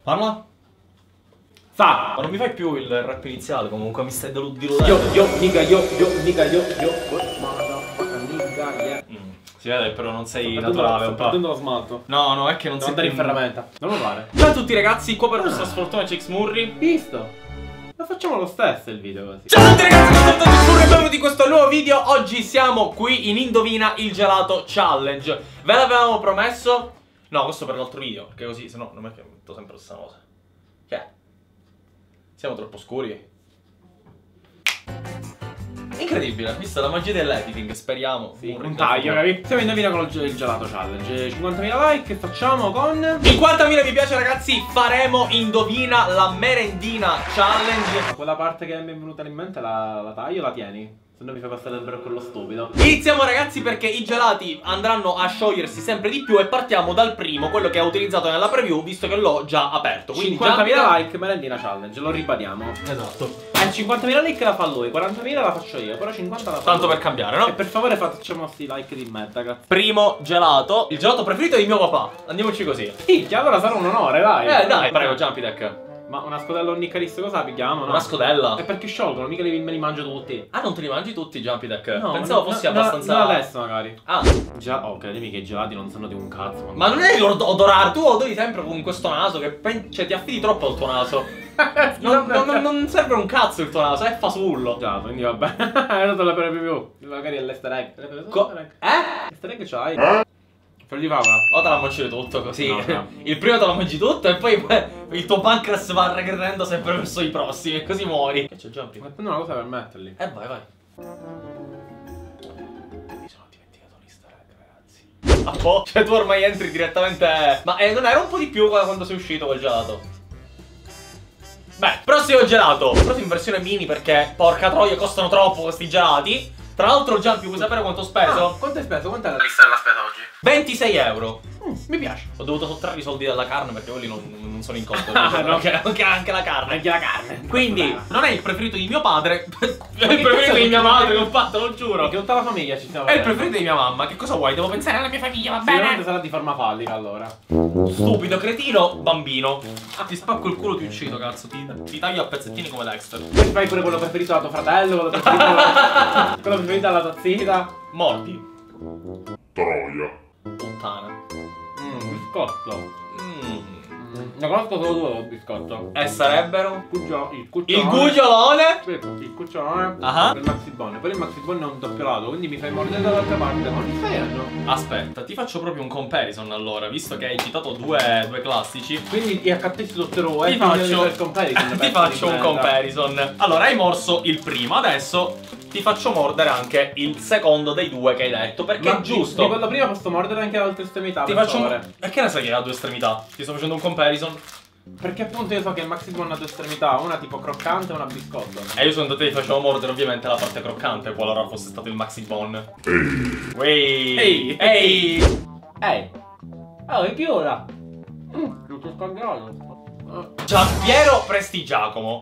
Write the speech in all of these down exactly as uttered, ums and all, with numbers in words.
Parla? Fa! Ma non mi fai più il rap iniziale, comunque mi stai diludendo. Yo, yo, nigga, yo, yo, nigga, yo, yo, what motherfucker, nigga, yeah. Mm. Si vede però non sei Sto naturale un sto po'. perdendo lo smalto. No, no, è che non Devo sei andare in ferramenta. Non lo fare. Ciao a tutti ragazzi, qua per questa sfortuna C X Murri. Visto? Ma facciamo lo stesso il video così. Ciao a tutti ragazzi, sono Tonto Murri e benvenuti in questo nuovo video. Oggi siamo qui in Indovina il Gelato Challenge. Ve l'avevamo promesso? No, questo per l'altro video, perché così, se no non è che metto sempre la stessa cosa. Che è? Siamo troppo scuri. Incredibile, vista la magia dell'editing, speriamo. Sì, un taglio, capi? Siamo in Indovina con il Gelato Challenge. cinquantamila like, facciamo con cinquantamila mi piace ragazzi, faremo Indovina la merendina challenge. quella parte che mi è venuta in mente, la, la taglio, la tieni? Se no mi fai passare per quello stupido. Iniziamo ragazzi perché i gelati andranno a sciogliersi sempre di più e partiamo dal primo, quello che ho utilizzato nella preview, visto che l'ho già aperto. Quindi cinquantamila già... like, merendina challenge, lo ribadiamo. Esatto. Eh, cinquantamila like la fa lui, quarantamila la faccio io, però cinquanta la fa Tanto lui. per cambiare, no? E per favore facciamo sti like di merda, grazie. Primo gelato, il gelato preferito di mio papà. Andiamoci così. Sì, allora sarà un onore, dai. Eh dai, prego, Jumpy Deck. Ma una scodella o un niccarista cosa pigliamo, no? Una scodella. E perché sciolgono, mica li, me li mangio tutti. Ah, non te li mangi tutti, Jumpy Deck? No, Pensavo no, fossi no, abbastanza... no, adesso magari. Ah. Già, oh, credimi che i gelati non sanno di un cazzo. Ma non devi odorare, tu odori sempre con questo naso che pen... cioè ti affidi troppo al tuo naso. Non, non, non, non serve un cazzo il tuo naso, è fasullo. Già, quindi vabbè. È dato la per più. Magari è l'easter egg. Co eh? L'easter egg c'hai? Fai di favola. O te la mangi tutto così. No, no. Il primo te lo mangi tutto e poi il tuo pancreas va regredendo sempre verso i prossimi e così muori. Che c'è Jumpy? Ma prendo una cosa per metterli. Eh vai vai. Mi sono dimenticato l'easter egg, ragazzi. A po'. Cioè tu ormai entri direttamente. Ma eh, non era un po' di più quando sei uscito quel gelato? Beh, prossimo gelato. Proprio in versione mini perché porca troia costano troppo questi gelati. Tra l'altro Jumpy vuoi sapere quanto ho speso? Ah, quanto hai speso? Quant'è la lista della spesa oggi? ventisei euro. Mm, mi piace. Ho dovuto sottrarre i soldi dalla carne perché quelli non, non sono in conto. Ah, no. anche, anche, anche la carne. Anche la carne. Quindi non è il preferito di mio padre. È il che preferito cazzo di mia è? madre, l'ho fatto, lo giuro. Perché tutta la famiglia ci stiamo È il vedendo. preferito di mia mamma. Che cosa vuoi? Devo pensare alla mia famiglia, va Sicuramente bene? sarà di forma fallica allora. Stupido, cretino, bambino. Ah, ti spacco il culo, ti uccido, cazzo. Ti, ti taglio a pezzettini come Dexter. Poi fai pure quello preferito da tuo fratello, quello preferito alla... quello preferito alla tua zita. Morti. Troia. Puttana. Mmm, biscotto. Mm. Ne conosco solo due il biscotto. E sarebbero? Cuccio, il Il cucciolone. cucciolone. Il cucciolone. Ah. Il maxibone. Poi il maxibone è un doppio lato, quindi mi fai mordere dall'altra parte. Ma che stai facendo? Aspetta, ti faccio proprio un comparison allora, visto che hai citato due, due classici. Quindi accattisti dottore Ti faccio, il comparison. ti faccio un comparison. Allora, hai morso il primo, adesso ti faccio mordere anche il secondo dei due che hai detto, perché Ma è giusto. Di quello prima posso mordere anche l'altra estremità. Ti per faccio un... favore. E che ne sai che ha due estremità? Ti sto facendo un comparison. Perché appunto io so che il maxibone ha due estremità, una tipo croccante e una biscotto. E io secondo te ti facevo mordere ovviamente la parte croccante, qualora fosse stato il maxi bone. Ehi. Ehi. Ehi. Ehi. Oh, è chiusa. Mm, tutto scaldato. Giampiero Prestigiacomo.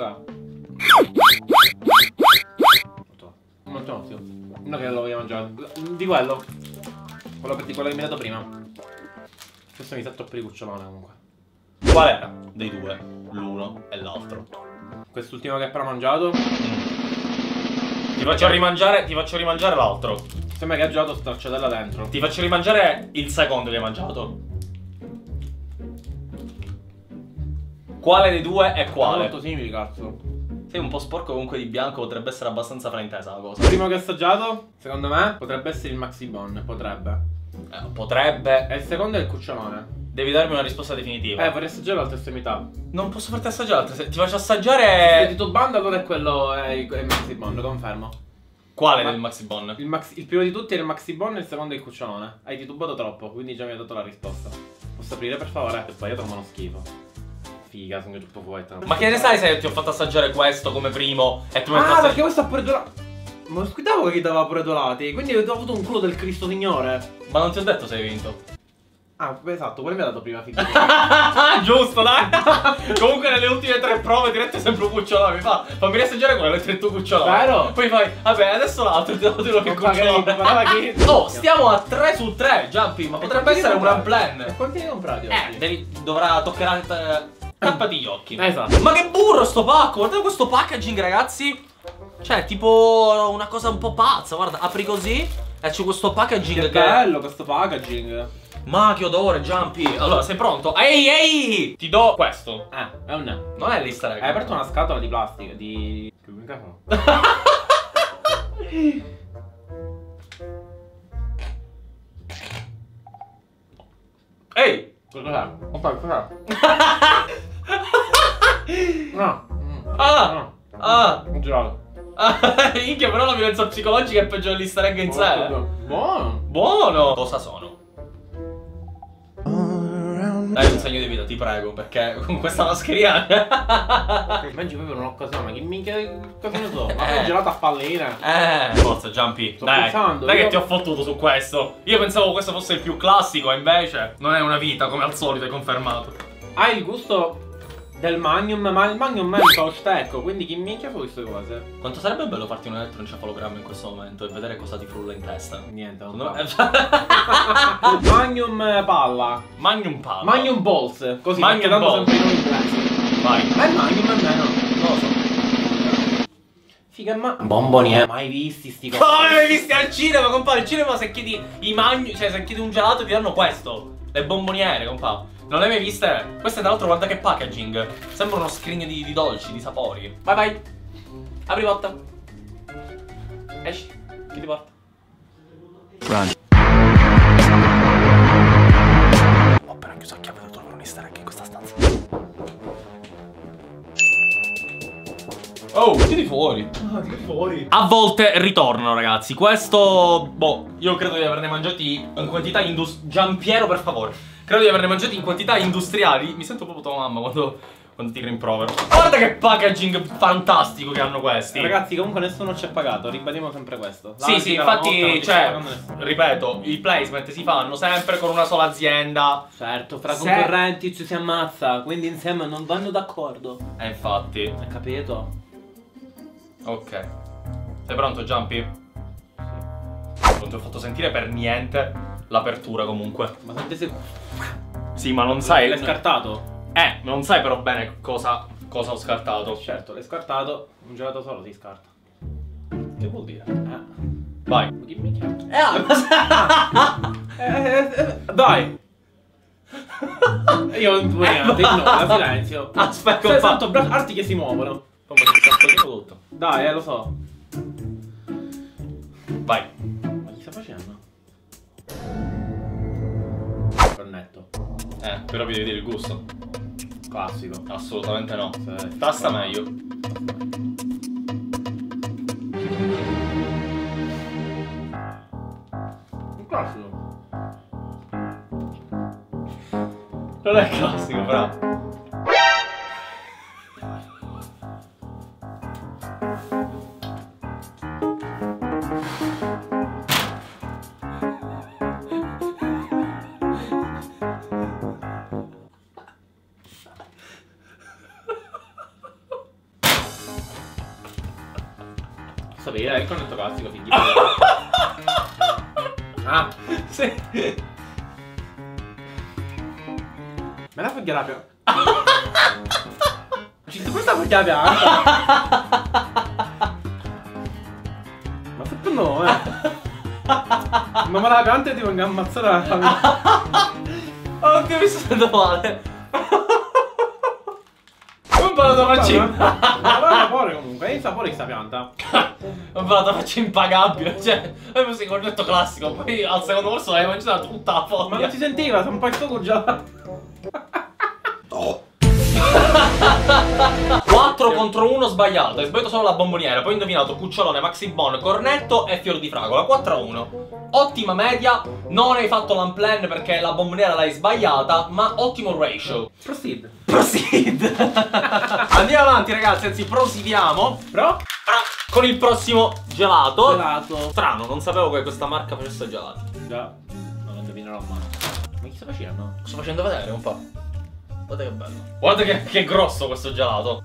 Molto ottimo. No che lo voglio mangiare. Di quello. Quello che, quello che mi hai dato prima. Questo mi sa troppo di cucciolone comunque. Qual era dei due? L'uno e l'altro. Quest'ultimo che hai appena mangiato. Mm. Ti faccio rimangiare, ti faccio rimangiare l'altro. Sembra che ha gelato stracciatella dentro. Ti faccio rimangiare il secondo che hai mangiato. Quale dei due è quale? Molto simili, cazzo. Sei un po' sporco comunque di bianco, potrebbe essere abbastanza fraintesa la Il cosa. primo che ho assaggiato, secondo me, potrebbe essere il maxibone. Potrebbe. Eh, potrebbe. E il secondo è il cucciolone. Devi darmi una risposta definitiva. Eh, vorrei assaggiare l'altra estremità. Non posso farti assaggiare altre. Ti faccio Se assaggiare. titubando allora è quello, è il, è il maxibone, confermo. Quale Ma- del maxi bon? Il, max, il primo di tutti è il maxibone e il secondo è il cucciolone. Hai titubato troppo, quindi già mi hai dato la risposta. Posso aprire per favore? È sbagliato ma uno schifo. Figa, sono troppo poeta. Ma che ne sai se ti ho fatto assaggiare questo come primo e tu mi hai Ah, fatto perché questo ha pure dolato. Ma lo squidavo che gli dava pure dolati. Quindi ho avuto un culo del Cristo Signore. Ma non ti ho detto se hai vinto. Ah, esatto, pure mi ha dato prima figa. Giusto, dai. Comunque nelle ultime tre prove ti ho detto sempre un cucciolone. Mi fa, fammi riassaggiare quello e tu cucciolone. Vero? Poi fai, vabbè, adesso l'altro ti devo dire che Non pagherai, parlava cucciolone. chi? Oh, stiamo a tre su tre, Jumpy, ma E potrebbe quanti essere ne un run comprare? plan. E quanti ne hai comprati Eh, oggi? devi, dovrà toccare. tappati gli occhi. Esatto. Ma che burro sto pacco, guardate questo packaging ragazzi. Cioè tipo una cosa un po' pazza, guarda, apri così e c'è questo packaging Che che... bello questo packaging. Ma che odore, Jumpy. Allora, sei pronto? Ehi, ehi! Ti do questo. Eh, è un... Non è l'easter egg. Hai aperto una scatola di plastica, di... Che microfono? Ehi! Cos'è? Ok, cos'è? No. Ah! No. Ah! Un gelato. Ah, minchia, però la violenza psicologica è peggio dell'easter egg in sé. Buono. Buono! Cosa sono? Dai un segno di vita, ti prego, perché con questa mascherina... Mangi proprio un'occasione, ma che minchia cosa ne so? Ma Eh. un gelato a palline. Eh, forza, Jumpy. Sto Dai, pensando, dai io- che ti ho fottuto su questo. Io pensavo questo fosse il più classico, e invece non è una vita, come al solito, hai confermato. Ha il gusto del Magnum, ma il Magnum è un po' stecco, quindi chi minchia fa queste cose? Quanto sarebbe bello farti un elettroencefalogramma in questo momento e vedere cosa ti frulla in testa. Niente, non No, fa. Magnum palla. Magnum palla. Magnum balls. Così, Magnum perché tanto balls. sempre in inglese. Vai. Ma il Magnum è meno. Non lo so. Figa, ma... Bomboni, eh. Mai visti sti cosi? Come l'hai visti al cinema, compà? Al cinema se chiedi i magni, cioè se chiedi un gelato ti danno questo. Le bomboniere, compà. Non le hai mai viste? Queste tra l'altro guarda che packaging. Sembra uno scrigno di, di dolci, di sapori. Vai vai. Apri porta. Esci. Chi ti porta? Run. Ho appena chiuso a chiave, devo trovare un easter egg in questa stanza. Oh, tiri fuori. Ah, tira fuori. A volte ritornano, ragazzi. Questo, boh, io credo di averne mangiati in quantità industriali. Giampiero, per favore. Credo di averne mangiati in quantità industriali. Mi sento proprio tua mamma quando, quando ti rimprovero. Guarda che packaging fantastico che hanno questi. Ragazzi, comunque nessuno ci ha pagato, ribadiamo sempre questo. La Sì, sì, vita, la notte, non infatti, ti sta cioè, pagando nessuno. ripeto, i placement si fanno sempre con una sola azienda. Certo, fra Se- concorrenti ci si ammazza, quindi insieme non vanno d'accordo. E infatti. Hai capito? Ok. Sei pronto, Jumpy? Non ti ho fatto sentire per niente l'apertura comunque. Ma quante se... Sì, ma non sai. L'hai scartato? Eh, non sai però bene cosa, cosa ho scartato. Certo, l'hai scartato, un gelato solo si scarta. Che vuol dire? Eh. Vai. Ma chi mi chiama? Eh, ah, Eh, eh, eh, dai! Io non niente, ignora, silenzio. Aspetta, Sei fa- tanto braccio, arti che si muovono. Come ti sta togliendo tutto? Dai, eh, lo so. Vai. Ma chi sta facendo? Cornetto. Eh, però vi devi dire il gusto. Classico. Assolutamente no. Sì. Tasta meglio. Un classico. Non è classico, però. Sapere, il cornetto classico, figli. Ah, Sì. me la foglia la pianta. Ci sto questa foglia la pianta. Ma se tu no, eh. Ma me la pianta e ti vengo a ammazzare la famiglia. Oddio, mi sono andato male. Ho imparato a farci. Ma il sapore comunque, è il sapore di sta pianta. Ho imparato a farci impagabile. Cioè, è un cornetto classico. Poi al secondo corso l'hai mangiata tutta la Ma foglia. non si sentiva, sono un po' il suoco già. quattro contro uno sbagliato. Hai sbagliato solo la bomboniera. Poi hai indovinato cucciolone, maxi bon, cornetto e fior di fragola. quattro a uno. Ottima media. Non hai fatto l'unplan perché la bomboniera l'hai sbagliata. Ma ottimo ratio. Proceed. Proceed. Andiamo avanti, ragazzi. Anzi, proseguiamo. Però? Con il prossimo gelato. Gelato. Strano, non sapevo che questa marca facesse gelati. Già, non lo indovinerò mai. Ma chi sta facendo? Sto facendo vedere un po'. Guarda che bello. Guarda che, che grosso questo gelato.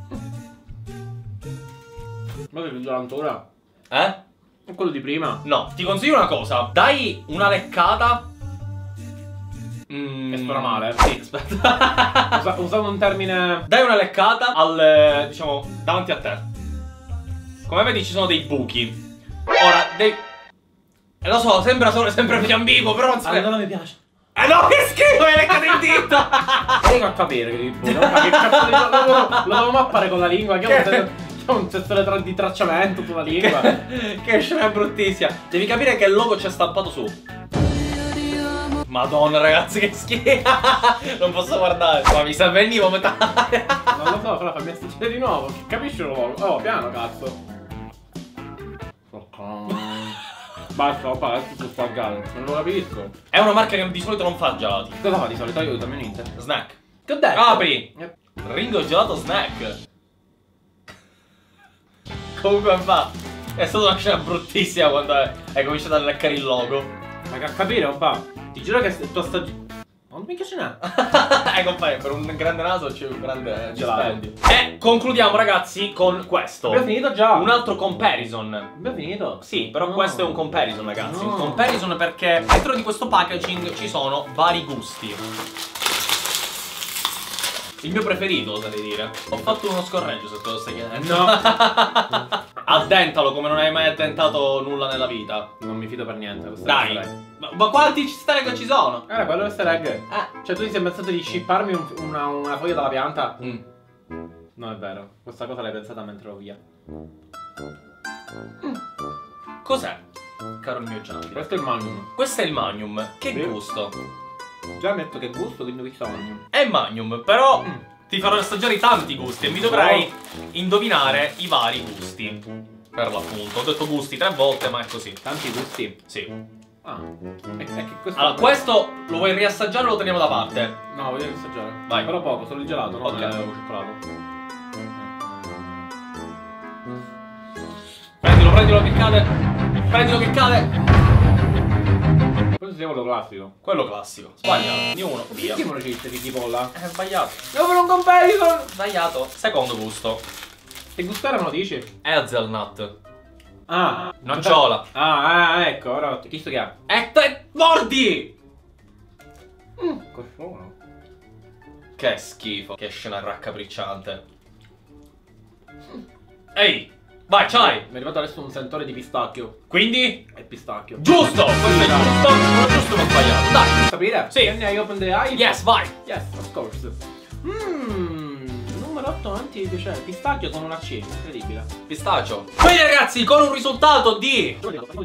Ma che gelatura? Eh? È quello di prima. No, ti consiglio una cosa. Dai una leccata. Mm. Che suona male. Sì, aspetta. Usa, usavo un termine. Dai una leccata al, diciamo, davanti a te. Come vedi ci sono dei buchi. Ora, dei... Eh, lo so, sembra solo sempre più ambiguo, però non si Allora non mi piace. Eh no, che schifo, hai leccato il dito! Devi a capire che tipo, no? Ma che cazzo di lo devo, lo devo mappare con la lingua, che ho un, un sensore tra, di tracciamento sulla lingua. Che, che scena bruttissima. Devi capire che il logo c'è stampato su. Madonna ragazzi, che schifo. Non posso guardare. Ma mi sa venivo metà. Non lo so, però fammi assaggiare di nuovo. Capisci il logo? Oh, piano cazzo. Basta, ho pagato tutto spaggato. Non lo capisco. È una marca che di solito non fa gelati. Cosa fa di solito? Aiutami niente. Snack. Che ho detto? Apri. Eh. Ringo gelato snack. Comunque va. È stata una scena bruttissima quando hai cominciato a leccare il logo. Ma che a capire un po'. Ti giuro che se tu assaggi. Non mi piace neanche. Eh compagno, per un grande naso c'è un grande Gelato. dispendio. E concludiamo ragazzi con questo. Abbiamo finito già. Un altro comparison. Abbiamo finito. Sì, però No. questo è un comparison ragazzi. No. Un comparison perché dentro di questo packaging ci sono vari gusti. Il mio preferito, oserei dire. Ho fatto uno scorreggio se te lo stai chiedendo. No. Addentalo come non hai mai addentato nulla nella vita. Non mi fido per niente. questo è Dai. easter egg. Ma, ma quanti easter egg ci sono? Era quello easter egg. Eh. Cioè tu ti sei pensato di shipparmi un- una, una foglia dalla pianta? Mm. Non è vero. Questa cosa l'hai pensata mentre ero via. Cos'è? Caro il mio Gianni. Questo è il magnum. Questo è il Magnum. Che Sì. gusto? Già metto che gusto, quindi questo è magnum. È Magnum, però Mm. ti farò assaggiare tanti gusti e mi dovrai indovinare i vari gusti. Per l'appunto. Ho detto gusti tre volte, ma è così. Tanti gusti. Sì. Ah. È, è che questo. Allora, questo lo vuoi riassaggiare o lo teniamo da parte? No, voglio assaggiare. Vai. Però poco, solo il gelato, no? Ok. Il cioccolato. Prendilo, prendilo che cade. Prendilo che cade. Questo sia quello classico. Quello classico. Sbagliato. Di uno. Via. Perché me lo dice di cipolla? È sbagliato. Devo fare un comparison! Sbagliato. Secondo gusto. Che gustare me lo dici? Hazelnut. Ah. Nocciola. Ah, ah, ecco, ora chi sto che ha? E te mordi! Mm. Coscione. Che schifo. Che scena raccapricciante. Ehi. Vai, c'hai. Mi è arrivato adesso un sentore di pistacchio. Quindi? È pistacchio. Giusto! Questo è giusto. Non giusto ma sbagliato. Dai. Sapere? Sì. Can I open the eye? Yes, vai. Yes, of course. Mmm, numero otto anti piacere. Pistacchio con una C, incredibile. Pistaccio. Quindi ragazzi, con un risultato di...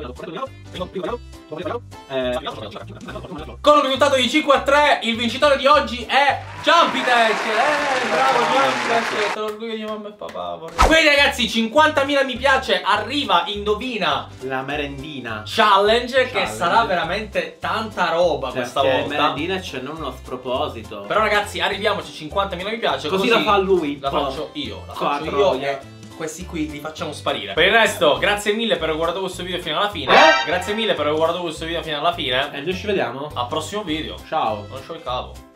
Eh, Con un risultato di cinque a tre, il vincitore di oggi è Jumpitech. Eh, bravo Jumpitech. Te l'orgoglio di mamma e papà. vorrei- Quindi ragazzi, cinquantamila mi piace. Arriva, indovina la merendina. challenge, che Challenge. sarà veramente tanta roba questa Perché volta. merendina c'è non uno sproposito. Però ragazzi, arriviamoci cinquantamila mi piace. Così la fa lui. La poi. faccio io. La Qua, faccio io. troia. E questi qui li facciamo sparire. Per il resto, grazie mille per aver guardato questo video fino alla fine. Eh? Grazie mille per aver guardato questo video fino alla fine. E noi ci vediamo. Al prossimo video. Ciao. Non c'ho il capo.